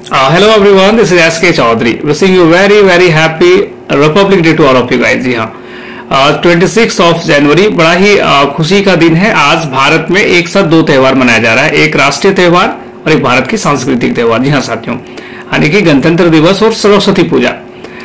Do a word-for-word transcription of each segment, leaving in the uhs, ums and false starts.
Uh, hello everyone, this is S K Chaudhary. Wishing you very very happy Republic Day to all of you guys. जी हाँ, twenty six of January बड़ा ही uh, खुशी का दिन है। आज भारत में एक साथ दो त्यौहार मनाया जा रहा है, एक राष्ट्रीय त्यौहार और एक भारत की सांस्कृतिक त्यौहार। जी हाँ साथियों, यानी कि गणतंत्र दिवस और सरस्वती पूजा।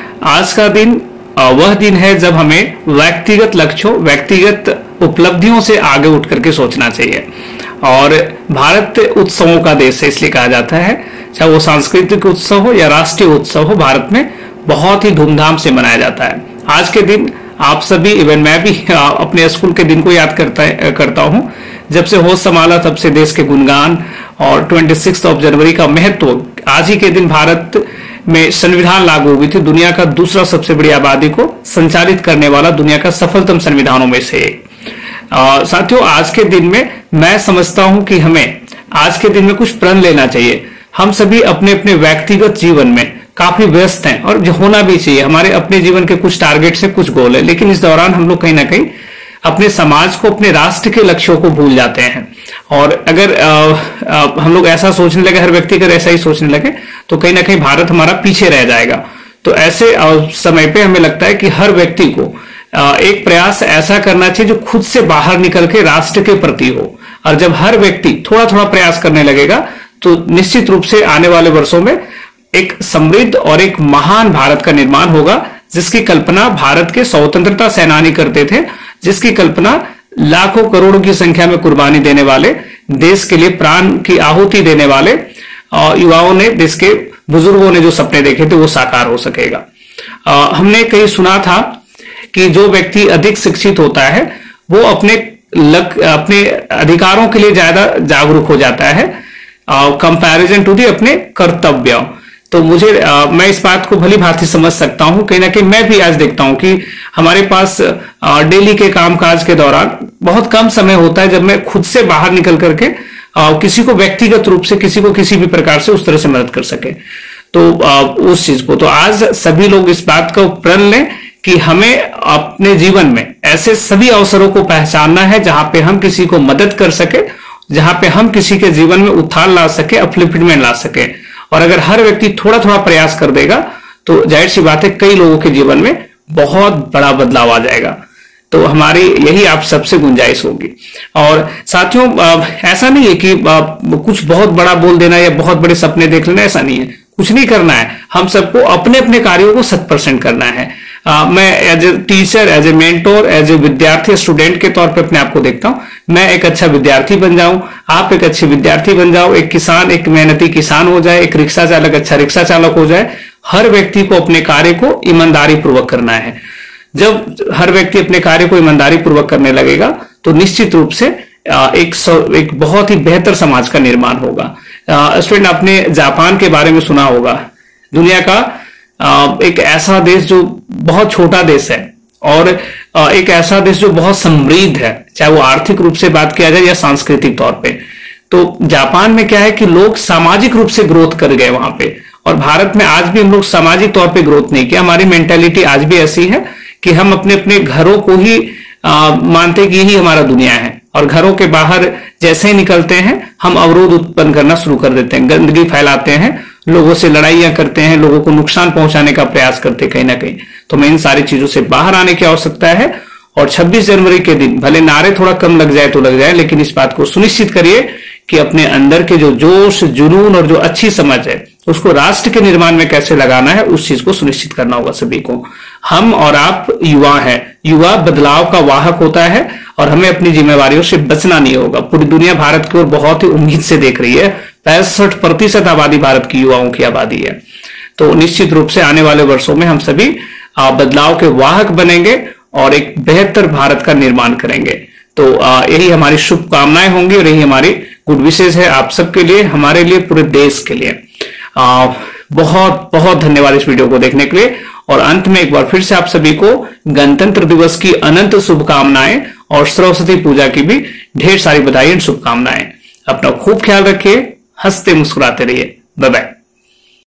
आज का दिन uh, वह दिन है जब हमें व्यक्तिगत लक्ष्यों, व्यक्तिगत उपलब्धियों से आगे उठ करके सोचना चाहिए। और भारत उत्सवों का देश है, इसलिए कहा जाता है, चाहे वो सांस्कृतिक उत्सव हो या राष्ट्रीय उत्सव हो, भारत में बहुत ही धूमधाम से मनाया जाता है। आज के दिन आप सभी, इवन मैं भी अपने स्कूल के दिन को याद करता करता हूं। जब से होश संभाला तब से देश के गुणगान और ट्वेंटी सिक्स ऑफ जनवरी का महत्व। आज ही के दिन भारत में संविधान लागू हुई थी, दुनिया का दूसरा सबसे बड़ी आबादी को संचालित करने वाला दुनिया का सफलतम संविधानों में से एक। साथियों, आज के दिन में मैं समझता हूं कि हमें आज के दिन में कुछ प्रण लेना चाहिए। हम सभी अपने अपने व्यक्तिगत जीवन में काफी व्यस्त हैं और जो होना भी चाहिए। हमारे अपने जीवन के कुछ टारगेट से कुछ गोल है, लेकिन इस दौरान हम लोग कहीं ना कहीं अपने समाज को, अपने राष्ट्र के लक्ष्यों को भूल जाते हैं। और अगर आ, आ, हम लोग ऐसा सोचने लगे, हर व्यक्ति अगर ऐसा ही सोचने लगे, तो कहीं ना कहीं भारत हमारा पीछे रह जाएगा। तो ऐसे आ, समय पे हमें लगता है कि हर व्यक्ति को आ, एक प्रयास ऐसा करना चाहिए जो खुद से बाहर निकल के राष्ट्र के प्रति हो। और जब हर व्यक्ति थोड़ा थोड़ा प्रयास करने लगेगा तो निश्चित रूप से आने वाले वर्षों में एक समृद्ध और एक महान भारत का निर्माण होगा, जिसकी कल्पना भारत के स्वतंत्रता सेनानी करते थे, जिसकी कल्पना लाखों करोड़ों की संख्या में कुर्बानी देने वाले, देश के लिए प्राण की आहुति देने वाले युवाओं ने, देश के बुजुर्गों ने जो सपने देखे थे वो साकार हो सकेगा। हमने कहीं सुना था कि जो व्यक्ति अधिक शिक्षित होता है वो अपने लक, अपने अधिकारों के लिए ज्यादा जागरूक हो जाता है कंपैरिजन टू दी अपने कर्तव्य। तो मुझे आ, मैं इस बात को भली भांति समझ सकता हूं। कहीं ना कहीं मैं भी आज देखता हूं कि हमारे पास डेली के कामकाज के दौरान बहुत कम समय होता है जब मैं खुद से बाहर निकल करके आ, किसी को व्यक्तिगत रूप से, किसी को किसी भी प्रकार से उस तरह से मदद कर सके। तो आ, उस चीज को तो आज सभी लोग इस बात का प्रण लें कि हमें अपने जीवन में ऐसे सभी अवसरों को पहचानना है जहां पे हम किसी को मदद कर सके, जहां पे हम किसी के जीवन में उत्थान ला सके, अपलिफ्टमेंट ला सके। और अगर हर व्यक्ति थोड़ा थोड़ा प्रयास कर देगा तो जाहिर सी बात है कई लोगों के जीवन में बहुत बड़ा बदलाव आ जाएगा। तो हमारी यही आप सबसे गुंजाइश होगी। और साथियों, ऐसा नहीं है कि कुछ बहुत बड़ा बोल देना या बहुत बड़े सपने देख लेना, ऐसा नहीं है। कुछ नहीं करना है, हम सबको अपने अपने कार्यों को शत परसेंट करना है। आ, मैं as a teacher, as a mentor, as a विद्यार्थी, स्टूडेंट के तौर पे अपने आप को देखता हूं। मैं एक अच्छा विद्यार्थी बन जाऊं, आप एक अच्छे विद्यार्थी बन जाओ, एक किसान एक मेहनती किसान हो जाए, एक रिक्शा चालक अच्छा रिक्शा चालक हो जाए। हर व्यक्ति को अपने कार्य को ईमानदारी पूर्वक करना है। जब हर व्यक्ति अपने कार्य को ईमानदारी पूर्वक करने लगेगा तो निश्चित रूप से एक एक बहुत ही बेहतर समाज का निर्माण होगा। स्टूडेंट, आपने जापान के बारे में सुना होगा। दुनिया का एक ऐसा देश जो बहुत छोटा देश है और एक ऐसा देश जो बहुत समृद्ध है, चाहे वो आर्थिक रूप से बात किया जाए या सांस्कृतिक तौर पे। तो जापान में क्या है कि लोग सामाजिक रूप से ग्रोथ कर गए वहां पे, और भारत में आज भी हम लोग सामाजिक तौर पे ग्रोथ नहीं किया। हमारी मेंटेलिटी आज भी ऐसी है कि हम अपने अपने घरों को ही आ, मानते कि यही हमारा दुनिया है, और घरों के बाहर जैसे ही निकलते हैं हम अवरोध उत्पन्न करना शुरू कर देते हैं, गंदगी फैलाते हैं, लोगों से लड़ाइयां करते हैं, लोगों को नुकसान पहुंचाने का प्रयास करते हैं कहीं ना कहीं। तो हमें इन सारी चीजों से बाहर आने की आवश्यकता है। और छब्बीस जनवरी के दिन भले नारे थोड़ा कम लग जाए तो लग जाए, लेकिन इस बात को सुनिश्चित करिए कि अपने अंदर के जो जोश, जुनून और जो अच्छी समझ है उसको राष्ट्र के निर्माण में कैसे लगाना है, उस चीज को सुनिश्चित करना होगा सभी को। हम और आप युवा हैं, युवा बदलाव का वाहक होता है और हमें अपनी जिम्मेवारियों से बचना नहीं होगा। पूरी दुनिया भारत की ओर बहुत ही उम्मीद से देख रही है। पैंसठ प्रतिशत आबादी भारत की युवाओं की आबादी है। तो निश्चित रूप से आने वाले वर्षों में हम सभी बदलाव के वाहक बनेंगे और एक बेहतर भारत का निर्माण करेंगे। तो यही हमारी शुभकामनाएं होंगी और यही हमारी गुड विशेष है आप सबके लिए, हमारे लिए, पूरे देश के लिए। आ, बहुत बहुत धन्यवाद इस वीडियो को देखने के लिए। और अंत में एक बार फिर से आप सभी को गणतंत्र दिवस की अनंत शुभकामनाएं और सरस्वती पूजा की भी ढेर सारी बधाई और शुभकामनाएं। अपना खूब ख्याल रखिए, हंसते मुस्कुराते रहिए। Bye bye.